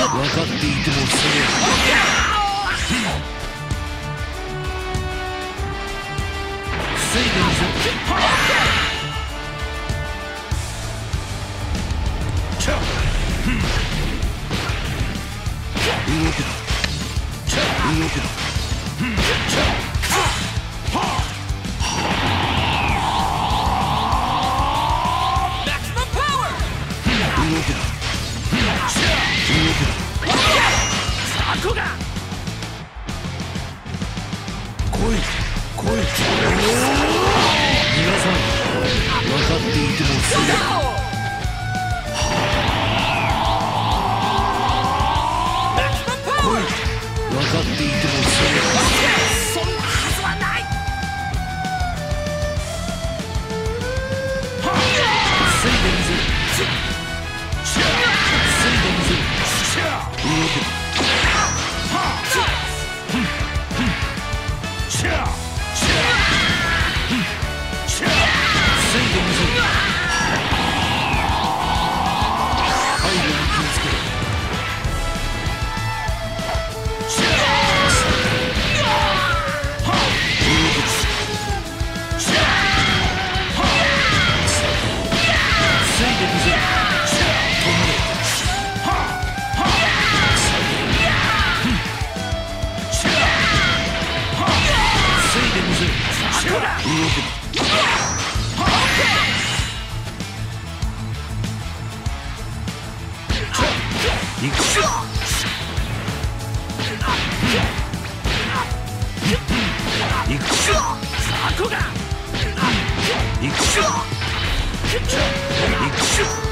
かっていてもそれ防いでみせろ。動けだ動けだ。来い来い。皆さん分かっていてもそれ来い分かっていてもそれそんなはずはない。 防いでみせる。防いでみせる。動けだ行くぞ。行くぞ。行くぞ。行くぞ。